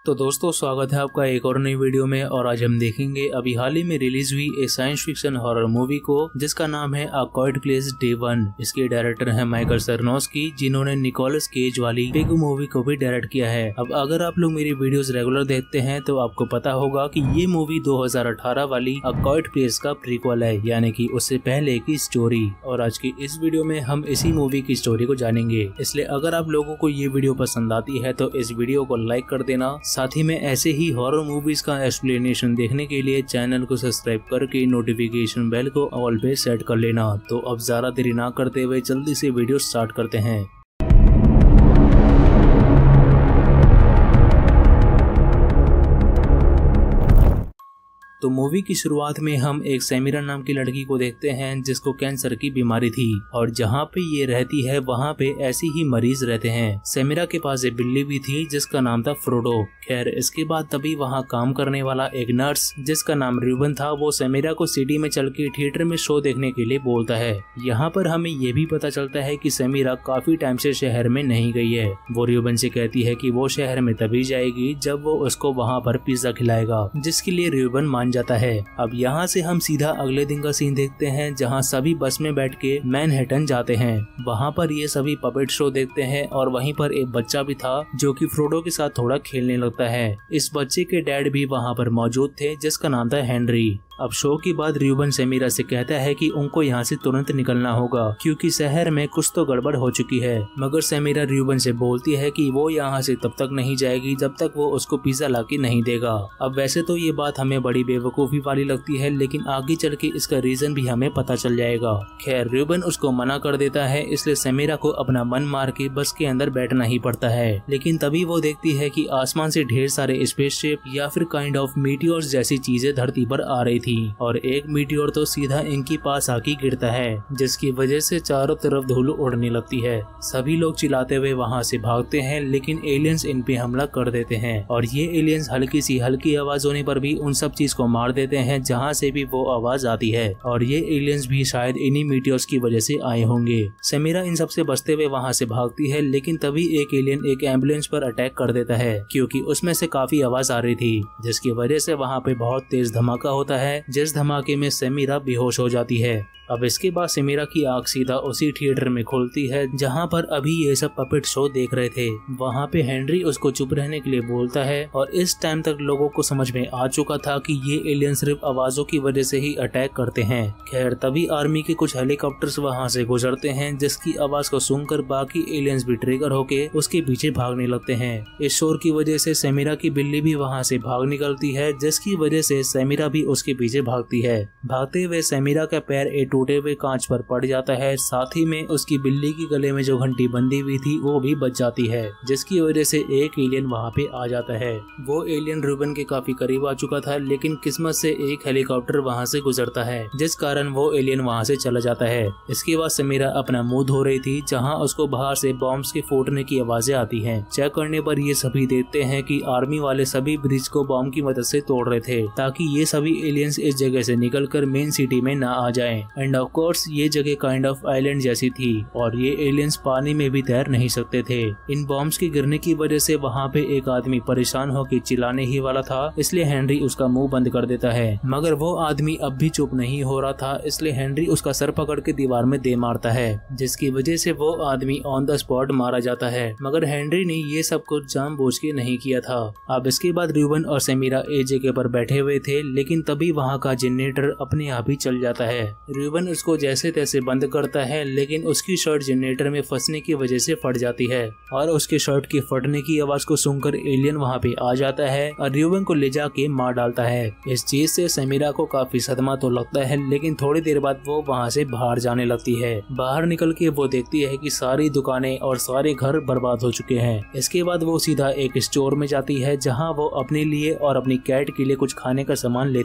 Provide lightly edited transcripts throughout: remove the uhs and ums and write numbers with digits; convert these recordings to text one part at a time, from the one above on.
तो दोस्तों स्वागत है आपका एक और नई वीडियो में। और आज हम देखेंगे अभी हाल ही में रिलीज हुई एक साइंस फिक्शन हॉरर मूवी को जिसका नाम है अ क्वाइट प्लेस डे 1। इसके डायरेक्टर है माइकल सरनोस्की, जिन्होंने निकोलस केज वाली पिग मूवी को भी डायरेक्ट किया है। अब अगर आप लोग मेरी वीडियोस रेगुलर देखते हैं तो आपको पता होगा कि ये मूवी 2018 वाली अ क्वाइट प्लेस का प्रीक्वल है, यानी कि उससे पहले की स्टोरी। और आज की इस वीडियो में हम इसी मूवी की स्टोरी को जानेंगे। इसलिए अगर आप लोगों को ये वीडियो पसंद आती है तो इस वीडियो को लाइक कर देना। साथ ही में ऐसे ही हॉरर मूवीज का एक्सप्लेनेशन देखने के लिए चैनल को सब्सक्राइब करके नोटिफिकेशन बेल को ऑल पे सेट कर लेना। तो अब ज्यादा देरी ना करते हुए जल्दी से वीडियो स्टार्ट करते हैं। तो मूवी की शुरुआत में हम एक सेमिरा नाम की लड़की को देखते हैं जिसको कैंसर की बीमारी थी, और जहाँ पे ये रहती है वहाँ पे ऐसे ही मरीज रहते हैं। सेमिरा के पास एक बिल्ली भी थी जिसका नाम था फ्रोडो। खैर इसके बाद तभी वहाँ काम करने वाला एक नर्स जिसका नाम रूबन था, वो सेमिरा को सिटी में चल के थिएटर में शो देखने के लिए बोलता है। यहाँ पर हमें ये भी पता चलता है कि सेमिरा काफी टाइम से शहर में नहीं गई है। वो रूबन से कहती है कि वो शहर में तभी जाएगी जब वो उसको वहाँ पर पिज्जा खिलाएगा, जिसके लिए रूबन मान जाता है। अब यहाँ से हम सीधा अगले दिन का सीन देखते हैं जहाँ सभी बस में बैठ के मैनहट्टन जाते हैं। वहाँ पर ये सभी पपेट शो देखते हैं और वहीं पर एक बच्चा भी था जो कि फ्रोडो के साथ थोड़ा खेलने लगता है। इस बच्चे के डैड भी वहाँ पर मौजूद थे जिसका नाम था हेनरी। अब शो के बाद रूबन सेमिरा से कहता है कि उनको यहाँ से तुरंत निकलना होगा क्योंकि शहर में कुछ तो गड़बड़ हो चुकी है। मगर सेमिरा रूबन से बोलती है कि वो यहाँ से तब तक नहीं जाएगी जब तक वो उसको पिज्जा लाके नहीं देगा। अब वैसे तो ये बात हमें बड़ी बेवकूफी वाली लगती है, लेकिन आगे चल के इसका रीजन भी हमें पता चल जाएगा। खैर रूबन उसको मना कर देता है, इसलिए सेमिरा को अपना मन मार के बस के अंदर बैठना ही पड़ता है। लेकिन तभी वो देखती है कि आसमान से ढेर सारे स्पेसशिप या फिर काइंड ऑफ मीटियोर्स जैसी चीजें धरती पर आ रही थी, और एक मीटियोर तो सीधा इनके पास आके गिरता है, जिसकी वजह से चारों तरफ धूल उड़ने लगती है। सभी लोग चिल्लाते हुए वहाँ से भागते हैं, लेकिन एलियंस इन पे हमला कर देते हैं और ये एलियंस हल्की आवाज होने पर भी उन सब चीज को मार देते हैं जहाँ से भी वो आवाज आती है। और ये एलियंस भी शायद इन्हीं मीटियोर्स की वजह से आए होंगे। सेमिरा इन सबसे बचते हुए वहाँ से भागती है, लेकिन तभी एक एलियन एक एम्बुलेंस पर अटैक कर देता है क्योंकि उसमें से काफी आवाज आ रही थी, जिसकी वजह से वहाँ पे बहुत तेज धमाका होता है, जिस धमाके में सेमिरा बेहोश हो जाती है। अब इसके बाद सेमिरा की आंख सीधा उसी थिएटर में खुलती है जहाँ पर अभी ये सब पपेट शो देख रहे थे। वहाँ पे हेनरी उसको चुप रहने के लिए बोलता है, और इस टाइम तक लोगों को समझ में आ चुका था कि ये एलियन सिर्फ आवाजों की वजह से ही अटैक करते हैं। खैर तभी आर्मी के कुछ हेलीकॉप्टर्स वहाँ से गुजरते हैं, जिसकी आवाज को सुनकर बाकी एलियंस भी ट्रिगर होके उसके पीछे भागने लगते हैं। इस शोर की वजह से सेमिरा की बिल्ली भी वहाँ से भाग निकलती है, जिसकी वजह से सेमिरा भी उसके पीछे भागती है। भागते हुए सेमिरा का पैर टूटे हुए कांच पर पड़ जाता है, साथ ही में उसकी बिल्ली की गले में जो घंटी बंधी हुई थी वो भी बच जाती है, जिसकी वजह से एक एलियन वहाँ पे आ जाता है। वो एलियन रूबन के काफी करीब आ चुका था, लेकिन किस्मत से एक हेलीकॉप्टर वहाँ से गुजरता है, जिस कारण वो एलियन वहाँ से चला जाता है। इसके बाद सेमिरा अपना मुंह धो रही थी, जहाँ उसको बाहर से बॉम्ब्स के फूटने की आवाजें आती है। चेक करने पर ये सभी देखते हैं कि आर्मी वाले सभी ब्रिज को बॉम्ब की मदद से तोड़ रहे थे, ताकि ये सभी एलियंस इस जगह से निकलकर मेन सिटी में ना आ जाएं। एंड ऑफ कोर्स ये जगह काइंड ऑफ आइलैंड जैसी थी और ये एलियंस पानी में भी तैर नहीं सकते थे। इन बॉम्ब्स के गिरने की वजह से वहाँ पे एक आदमी परेशान होकर चिल्लाने ही वाला था, इसलिए हेनरी उसका मुंह बंद कर देता है। मगर वो आदमी अब भी चुप नहीं हो रहा था, इसलिए हेनरी उसका सर पकड़ के दीवार में दे मारता है, जिसकी वजह से वो आदमी ऑन द स्पॉट मारा जाता है। मगर हेनरी ने ये सब कुछ जानबूझ के नहीं किया था। अब इसके बाद रूबन और सेमिरा एक जगह पर बैठे हुए थे, लेकिन तभी वहाँ का जनरेटर अपने आप ही चल जाता है। रूबन उसको जैसे तैसे बंद करता है, लेकिन उसकी शर्ट जनरेटर में फंसने की वजह से फट जाती है, और उसके शर्ट के फटने की आवाज को सुनकर एलियन वहाँ पे आ जाता है और रूबन को ले जाके मार डालता है। इस चीज से सेमिरा को काफी सदमा तो लगता है, लेकिन थोड़ी देर बाद वो वहाँ से बाहर जाने लगती है। बाहर निकल के वो देखती है कि सारी दुकानें और सारे घर बर्बाद हो चुके हैं। इसके बाद वो सीधा एक स्टोर में जाती है, जहाँ वो अपने लिए और अपनी कैट के लिए कुछ खाने का सामान लेती है।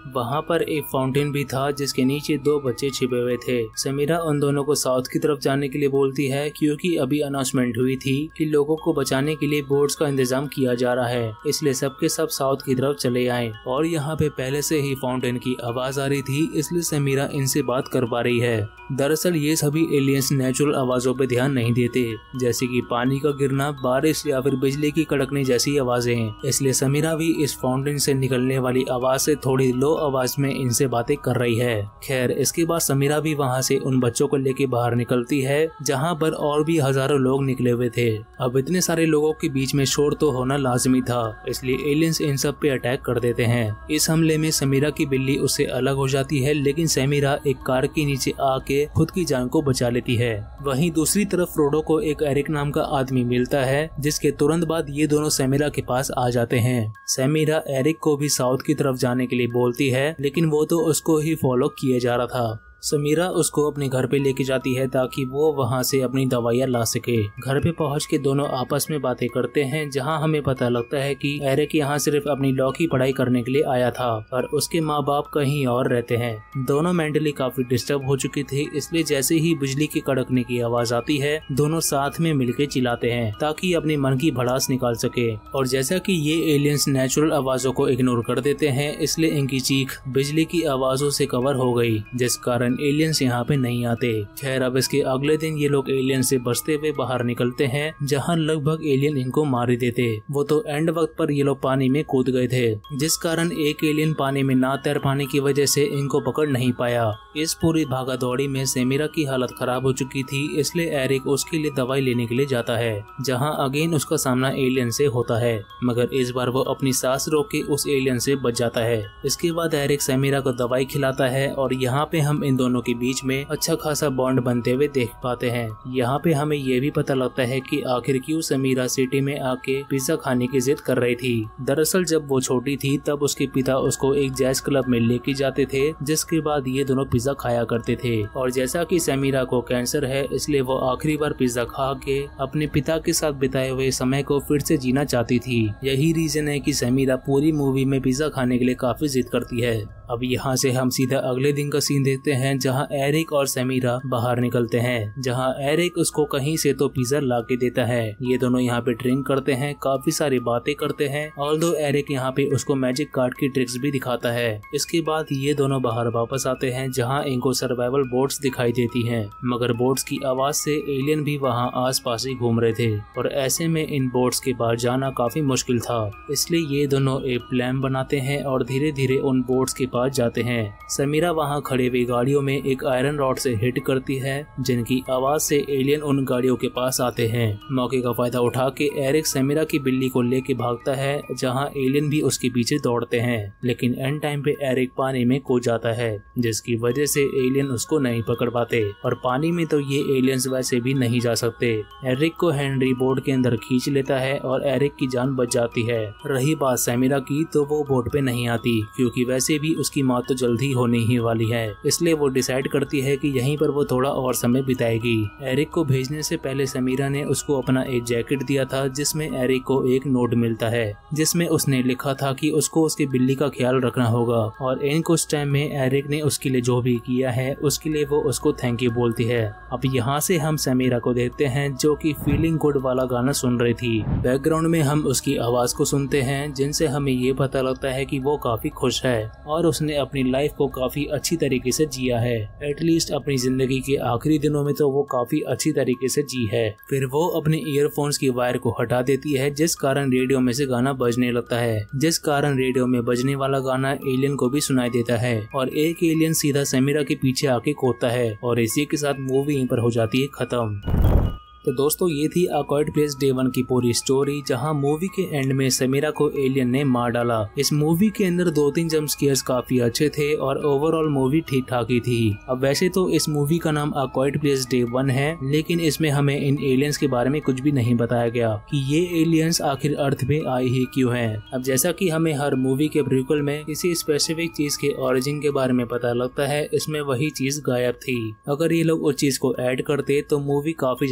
वहाँ पर एक फाउंटेन भी था जिसके नीचे 2 बच्चे छिपे हुए थे। समीरा उन दोनों को साउथ की तरफ जाने के लिए बोलती है क्योंकि अभी अनाउंसमेंट हुई थी कि लोगों को बचाने के लिए बोट्स का इंतजाम किया जा रहा है, इसलिए सबके सब साउथ की तरफ चले आए। और यहाँ पे पहले से ही फाउंटेन की आवाज आ रही थी, इसलिए समीरा इनसे बात कर पा रही है। दरअसल ये सभी एलियंस नेचुरल आवाजों पे ध्यान नहीं देते, जैसे कि पानी का गिरना, बारिश या फिर बिजली की कड़कने जैसी आवाजें। इसलिए समीरा भी इस फाउंटेन से निकलने वाली आवाज से थोड़ी लो आवाज में इनसे बातें कर रही है। खैर, इसके बाद समीरा भी वहाँ से उन बच्चों को लेके बाहर निकलती है जहाँ पर और भी हजारों लोग निकले हुए थे। अब इतने सारे लोगों के बीच में शोर तो होना लाजमी था, इसलिए एलियंस इन सब पे अटैक कर देते हैं। इस हमले में समीरा की बिल्ली उससे अलग हो जाती है, लेकिन समीरा एक कार के नीचे आके खुद की जान को बचा लेती है। वहीं दूसरी तरफ फ्रोडो को एक एरिक नाम का आदमी मिलता है, जिसके तुरंत बाद ये दोनों समीरा के पास आ जाते हैं। समीरा एरिक को भी साउथ की तरफ जाने के लिए बोलती है, लेकिन वो तो उसको ही फॉलो किए जा रहा था। समीरा उसको अपने घर पे लेके जाती है ताकि वो वहाँ से अपनी दवाइयाँ ला सके। घर पे पहुँच के दोनों आपस में बातें करते हैं, जहाँ हमें पता लगता है कि एरिक यहाँ सिर्फ अपनी लॉ की पढ़ाई करने के लिए आया था और उसके माँ बाप कहीं और रहते हैं। दोनों मेंटली काफी डिस्टर्ब हो चुके थे, इसलिए जैसे ही बिजली के कड़कने की आवाज आती है, दोनों साथ में मिलके चिल्लाते हैं ताकि अपनी मन की भड़ास निकाल सके। और जैसा कि ये एलियंस नेचुरल आवाजों को इग्नोर कर देते हैं, इसलिए इनकी चीख बिजली की आवाजों से कवर हो गई, जिस कारण एलियंस यहाँ पे नहीं आते। खैर, अब इसके अगले दिन ये लोग एलियन से बचते हुए बाहर निकलते हैं, जहाँ लगभग एलियन इनको मार ही देते। वो तो एंड वक्त पर ये लोग पानी में कूद गए थे, जिस कारण एक एलियन पानी में ना तैर पाने की वजह से इनको पकड़ नहीं पाया। इस पूरी भागा दौड़ी में समीरा की हालत खराब हो चुकी थी, इसलिए एरिक उसके लिए दवाई लेने के लिए जाता है, जहाँ अगेन उसका सामना एलियन से होता है, मगर इस बार वो अपनी सांस रोक के उस एलियन से बच जाता है। इसके बाद एरिक समीरा को दवाई खिलाता है और यहाँ पे हम इन दोनों के बीच में अच्छा खासा बॉन्ड बनते हुए देख पाते हैं। यहाँ पे हमें ये भी पता लगता है कि आखिर क्यों समीरा सिटी में आके पिज्जा खाने की जिद कर रही थी। दरअसल जब वो छोटी थी तब उसके पिता उसको एक जैज क्लब में लेके जाते थे, जिसके बाद ये दोनों पिज्जा खाया करते थे। और जैसा कि समीरा को कैंसर है, इसलिए वो आखिरी बार पिज्जा खा के अपने पिता के साथ बिताए हुए समय को फिर से जीना चाहती थी। यही रीजन है कि समीरा पूरी मूवी में पिज्जा खाने के लिए काफी जिद करती है। अब यहाँ से हम सीधा अगले दिन का सीन देखते हैं, जहाँ एरिक और समीरा बाहर निकलते हैं, जहाँ एरिक उसको कहीं से तो पिज्जा ला के देता है। ये दोनों यहाँ पे ड्रिंक करते हैं, काफी सारी बातें करते हैं, ऑल्दो एरिक यहाँ पे उसको मैजिक कार्ड की ट्रिक्स भी दिखाता है। इसके बाद ये दोनों बाहर वापस आते हैं, जहाँ इनको सर्वाइवल बोट्स दिखाई देती हैं, मगर बोट्स की आवाज से एलियन भी वहाँ आस पास ही घूम रहे थे और ऐसे में इन बोट्स के पार जाना काफी मुश्किल था। इसलिए ये दोनों एक प्लान बनाते हैं और धीरे धीरे उन बोट्स के पास जाते हैं। समीरा वहाँ खड़े हुई गाड़ियों में एक आयरन रॉड से हिट करती है, जिनकी आवाज से एलियन उन गाड़ियों के पास आते हैं। मौके का फायदा उठा के एरिक समीरा की बिल्ली को लेके भागता है, जहाँ एलियन भी उसके पीछे दौड़ते हैं, लेकिन एंड टाइम पे एरिक पानी में कूद जाता है, जिसकी वजह से एलियन उसको नहीं पकड़ पाते और पानी में तो ये एलियंस वैसे भी नहीं जा सकते। एरिक को हेनरी बोट के अंदर खींच लेता है और एरिक की जान बच जाती है। रही बात समीरा की, तो वो बोट पे नहीं आती, क्योंकि वैसे भी उसकी मौत तो जल्दी होने ही वाली है, इसलिए वो डिसाइड करती है कि यहीं पर वो थोड़ा और समय बिताएगी। एरिक को भेजने से पहले समीरा ने उसको अपना एक जैकेट दिया था, जिसमें एरिक को एक नोट मिलता है, जिसमें उसने लिखा था कि उसको उसकी बिल्ली का ख्याल रखना होगा और इन कुछ टाइम में एरिक ने उसके लिए जो भी किया है उसके लिए वो उसको थैंक यू बोलती है। अब यहाँ से हम समीरा को देखते हैं, जो कि फीलिंग गुड वाला गाना सुन रही थी। बैकग्राउंड में हम उसकी आवाज को सुनते हैं, जिनसे हमें ये पता लगता है कि वो काफी खुश है और उसने अपनी लाइफ को काफी अच्छी तरीके से जिया है। एटलीस्ट अपनी जिंदगी के आखिरी दिनों में तो वो काफी अच्छी तरीके से जी है। फिर वो अपने ईयरफोन्स की वायर को हटा देती है, जिस कारण रेडियो में से गाना बजने लगता है, जिस कारण रेडियो में बजने वाला गाना एलियन को भी सुनाई देता है और एक एलियन सीधा समीरा के पीछे आके कूदता है और इसी के साथ मूवी यहीं पर हो जाती है खत्म। तो दोस्तों, ये थी अ क्वाइट प्लेस डे 1 की पूरी स्टोरी, जहां मूवी के एंड में समीरा को एलियन ने मार डाला। इस मूवी के अंदर 2-3 जंप स्केयर्स काफी अच्छे थे और ओवरऑल मूवी ठीक ठाक ही थी। अब वैसे तो इस मूवी का नाम अ क्वाइट प्लेस डे 1 है, लेकिन इसमें हमें इन एलियंस के बारे में कुछ भी नहीं बताया गया कि ये एलियंस आखिर अर्थ पे आए ही क्यों हैं। अब जैसा कि हमें हर मूवी के प्रीक्वल में किसी स्पेसिफिक चीज के ओरिजिन के बारे में पता लगता है, इसमें वही चीज गायब थी। अगर ये लोग उस चीज को ऐड करते तो मूवी काफी ज्यादा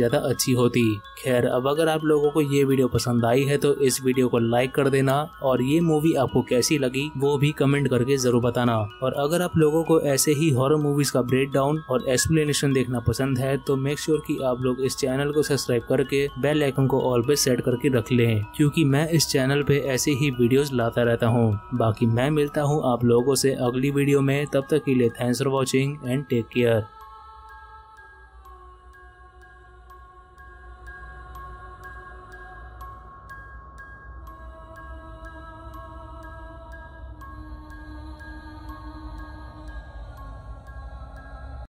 अच्छी होती। खैर, अब अगर आप लोगों को ये वीडियो पसंद आई है तो इस वीडियो को लाइक कर देना और ये मूवी आपको कैसी लगी वो भी कमेंट करके जरूर बताना। और अगर आप लोगों को ऐसे ही हॉरर मूवीज का ब्रेकडाउन और एक्सप्लेनेशन देखना पसंद है तो मेक श्योर कि आप लोग इस चैनल को सब्सक्राइब करके बेल आइकन को ऑल पे सेट करके रख लें, क्योंकि मैं इस चैनल पे ऐसे ही वीडियोस लाता रहता हूँ। बाकी मैं मिलता हूँ आप लोगों से अगली वीडियो में, तब तक के लिए thanks for watching and take care.